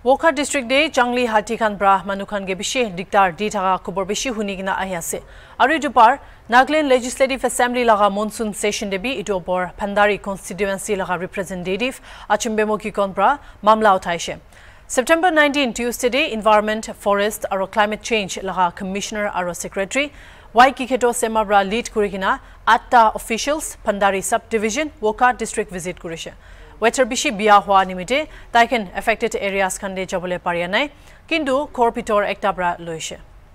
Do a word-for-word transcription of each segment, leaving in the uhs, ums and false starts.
Woka district day Jangli Hati Khan Bra Manukhan ge bishi diktar di thaga khobor bishi hunigina ahi ase. Aru dupar Nagaland Legislative Assembly laga monsoon session debi itu opor Pandari constituency laga representative Achimbemo ki kon bra mamla uthaishe. September nineteenth Tuesday day Environment, Forest aro Climate Change laga Commissioner aro Secretary Y Kiketo Semabra lead kurigina atta officials Pandari subdivision Woka district visit kurishe. Weather bishi biya hua nimite taiken affected areas khande jabole paria nai kintu korpitor ekta bra loise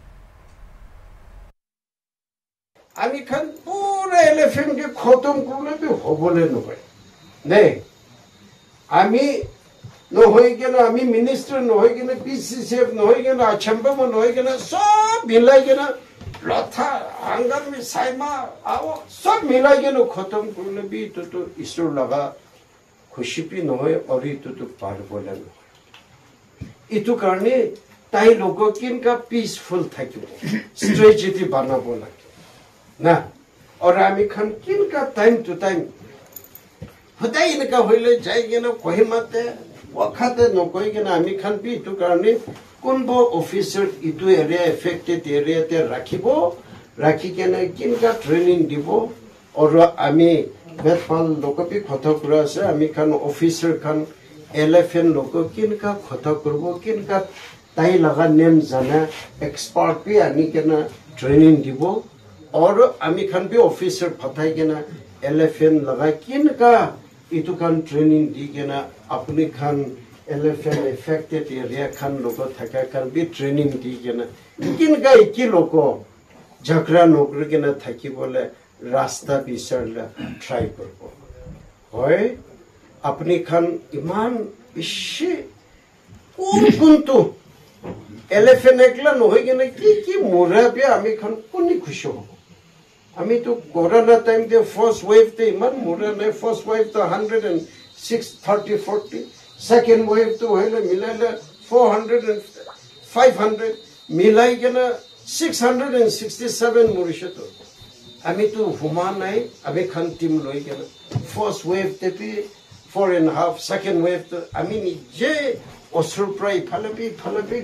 ami khan pura elephant ke khotom kurle bi hobole no hoy ne ami no hoy gena ami minister no hoy gena P C C F no hoy gena achamba no hoy gena sob milai gena lotha angar mi saima awo sob milai gena khotom kurle bi to to isur laga खुशी नहोय और इतु तो पार बोला नहोय इतु करने ताई लोगों किन का पीसफुल था क्यों स्ट्रेटेजी बना बोला ना और आमी खान किन का टाइम टू टाइम होता ही इनका होइले जाएगे ना कोई मत है वक़्त न कोई के ना आमी खान भी इतु करने कौन वो ऑफिसर इतु एरिया अफेक्टेड एरिया ते राखी बो राखी के ना किन का ट्रेनिंग दिबो और आमी बेतपाल लोग भी खता करा से आमी खान ऑफिसर खान एलेफेंट लोग किन का खता करबो किन का ताई लगा नेम जाना एक्सपर्ट भी आनी के ना ट्रेनिंग दिबो और आमी खान भी ऑफिसर फताई के ना एलेफेंट लगा किन का इतु खान ट्रेनिंग दी के ना अपने खान एलेफेंट अफेक्टेड एरिया खान लोग थका खान भी ट्रेनिंग दी के ना किन का एक ही लोग झगड़ा नौकरी के ना थकी बोले रास्ता बिसरला ट्राई करबो होय अपनी खान इमान इशी कोन कोन तो एलिफेंट एकला नहोय गेने की की मोरा पे आमी खान कोनी खुशी हो आमी तो कोरोना टाइम दे फर्स्ट वेव ते इमान मोरा ने फर्स्ट वेव तो one oh six thirty forty second wave तो होले मिलाले four hundred and five hundred मिलाई गेना six hundred sixty-seven मोरिशे तो आमी तो हुमान नहीं अबे खान टीम लोई के ना फर्स्ट वेव ते भी four and a half second wave तो आमी निजे असुर प्राय फलबी फलबी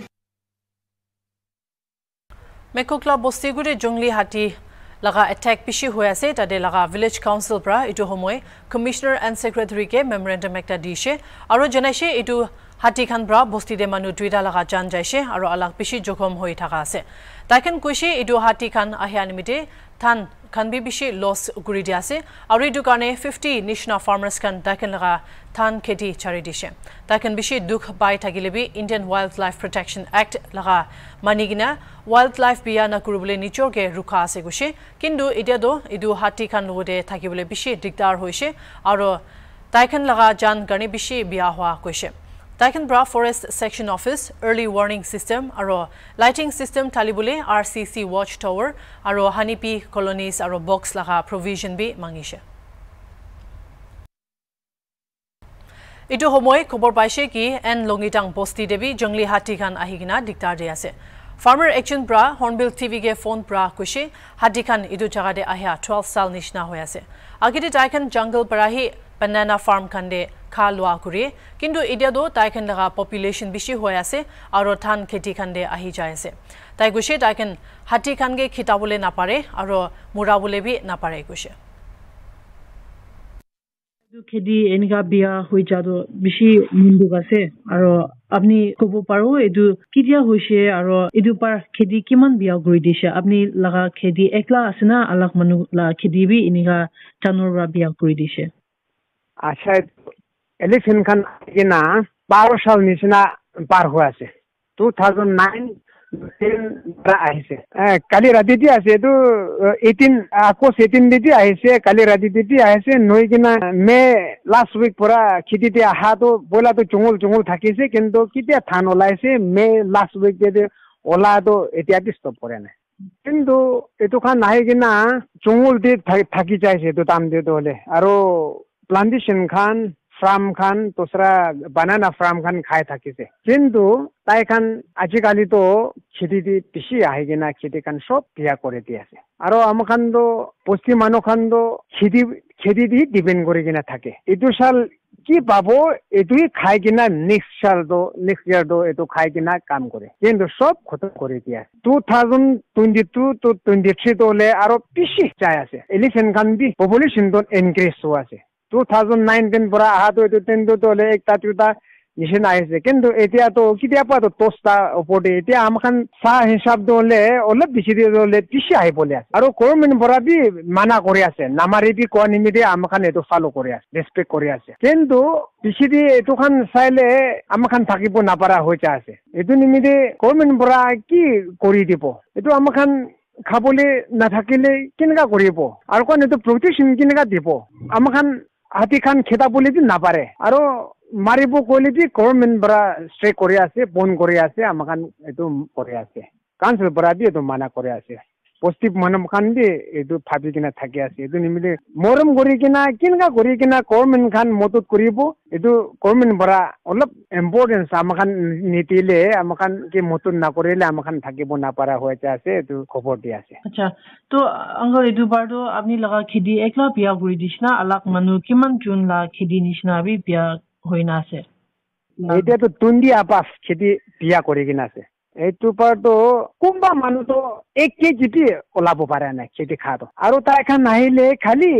मेकोकला बोस्तीगुरे जंगली हाथी लगा अटैक पिशी हुआ से तदे लगा विलेज काउंसिल प्रा इटु होमोय कमिश्नर एंड सेक्रेटरी के मेमोरेंडम एकटा दिशे आरो जनाइसे इटु हाथी खान ब्रा बस्ती दे मानु दुइटा लगा जान जाइसे आरो अलग पिशी जोखम होई थाका आसे ताइकन कुइसे इटु हाथी खान आहिया निमिते थान खान भी बिशी लॉस गुरी दियासे आरो इटु कारणे fifty निशना फार्मर्स खान ताइकन लगा थान खेती चारि दिशे ताइकन बिशी दुख बाय थागिले बि Indian wild life protection act लगा मानिगिना वाइल्ड लाइफ बिया ना कुरुबले निचोर के रुखा आसे गुसे किंतु इदिया दो इदु हाथी खान लोदे थागिबले बिशी दिगदार होइसे आरो ताइकन लगा जान कारणे बिशी बिया हुआ कोइसे Taikan Bra Forest Section Office, Early Warning System, aro Lighting System Talibule, R C C Watchtower, aro Honeybee Colonies, aro Box laga Provision bi mangishe. Ito homoy kobor paise ki N.Longidang Bosti debi Jangli Hati Khan ahigina diktar de ase. Farmer Action Bra Hornbill T V ge phone bra kushe Hati Khan idu jaga de ahya twelve sal nishna hoy ase. Agite Taikan jungle parahi banana farm khande khalwa kure kintu idia do taikan laga population bishi hoy ase aro than kheti khande ahi jai ase tai gushe taikan hati khan ge khitabule na pare aro murabule bi na pare gushe du khedi enika bia hoi jado bishi mundu ase aro apni kobo paro edu kidia hoise aro edu par khedi kiman bia gori dishe apni laga khedi ekla asena alag manu la khedi bi enika tanor ra bia gori dishe अच्छा elephant खान के ना बारह साल निचना पार हुआ से two thousand nine ten आए से काली राती थी आसे तो eighteen आपको eighteen दी थी आए से काली राती थी आए से नोई के ना मैं लास्ट वीक पूरा खेती थे हाँ तो बोला तो चुंगल चुंगल थकी से किंतु कितने थान ओलाए से मैं लास्ट वीक दे ओला तो इत्यादि स्टॉप हो रहे हैं किंतु ये तो खान नहीं कि ना चुंगल दे थकी चाहिए तो ताम दे तो ले आरो प्लांटेशन खान ফাৰ্ম খান তোসৰা বানানা ফাৰ্ম খান খাই থাকিছে কিন্তু তাই খান আজিকালিতো খেতি দি পিছি আহি কিনা খেতি খান সব বিয়া কৰি দি আছে আৰু আমাৰ খান তো পশ্চিম মানুহ খান তো খেতি খেতি দি ডিপেণ্ড কৰি কিনা থাকে এইটো চাল কি পাবো এইটোই খাই কিনা নেক্সট সাল তো নেক্সট ইয়ার তো এইটো খাই কিনা কাম করে কিন্তু সব খতম করে দিয়া two thousand twenty two to twenty three তো হলে আরো বেশি চাই আছে এলিফেন্ট খান দি পপুলেশন তো ইনক্রিজ হওয়া আছে টু থাউজেন্ড নাইনটিন পৰা আহাতো এইটো টেন তো হলে একটা দুটা নিচিনা আহিছে কিন্তু এতিয়া তো কেতিয়াবা তো দহটা ওপৰতে এতিয়া আমাখান চাহ হিচাপ হলে অলপ বেছি দিয়ে হলে পিছি আহি পলে আছে আৰু গভৰ্ণমেণ্ট পৰা বি মানা কৰি আছে নামাৰিবি কোৱা নিমিতে আমাখান এইটো ফলো কৰি আছে ৰেসপেক্ট কৰি আছে কিন্তু পিছি দি এইটো খান চাইলে আমাখান থাকিব নাপাৰা হৈ যা আছে এইটো নিমিতে গভৰ্ণমেণ্ট পৰা কি কৰি দিব এইটো আমাখান খাবলৈ নাথাকিলে কেনেকা কৰিব আৰু কোন এইটো প্ৰটেকশ্যন কেনেকা দিব আমাখান হাতী খান খেদাবলৈ নাপাৰে আৰু মাৰিব কইলে দি গভৰ্ণমেণ্ট পৰা ষ্ট্ৰেক কৰি আছে বন কৰি আছে আমাখান এইটো কৰি আছে কাউন্সিল পৰা দি এইটো মানা কৰি আছে পজিটিভ মানুহ খান দি এইটো ভাবি কিনা থাকি আছে এইটো নিমিলে মৰম কৰি কিনা কেনেকা কৰি কিনা গভৰ্ণমেণ্ট খান মদত কৰিব এইটো গভৰ্ণমেণ্ট পৰা অলপ ইম্পৰ্টেঞ্চ আমাখান নিদিলে আমাখান কি মদত নকৰিলে আমাখান থাকিব নাপাৰা হৈ আছে এইটো খবৰ দি আছে আচ্ছা তো আংগল এইটো বাৰটো আপনি লগা খেদি একলা বিয়া কৰি দিছনা আলাক মানুহ কিমান জুন লা খেদি নিছনা বি বিয়া হৈ না আছে এতিয়াতো টুন্দি আপাস খেতি বিয়া কৰি কিনা আছে এইটো পৰতো কোনবা মানুহ তো এক কেজি ওলাব পাৰে নাই খেতি খাটো আৰু তাই খান নাহিলে খালি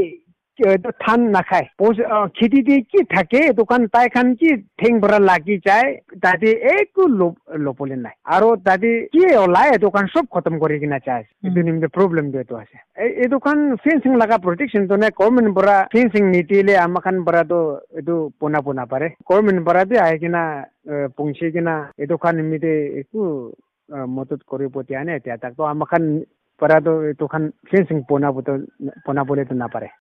ধান নাখায় খেতি দি কি থাকে দোকান তাই খান কি ঠেং ভৰা লাগি যায় তাতে একো লপলে নাই আৰু তাতে কি ওলাই দোকান সব খতম কৰি কিনা যায় এইটো নিমিতে প্ৰব্লেম এইটো আছে এই দোকান ফেন্সিং লগা প্ৰটেকশ্যন তো নে গভৰ্ণমেণ্ট পৰা ফেন্সিং নিদিলে আমাখান পৰাতো এইটো পোনা পোনা পাৰে গভৰ্ণমেণ্ট পৰা দি আহি কিনা পৌঁছি কিনা এই দোকান নিমিতে একো মদত কৰিব দিয়া নাই এতিয়া তাকতো আমাখান পৰাতো এইটো খান ফেন্সিং পোনা পোনাবলেতো নাপাৰে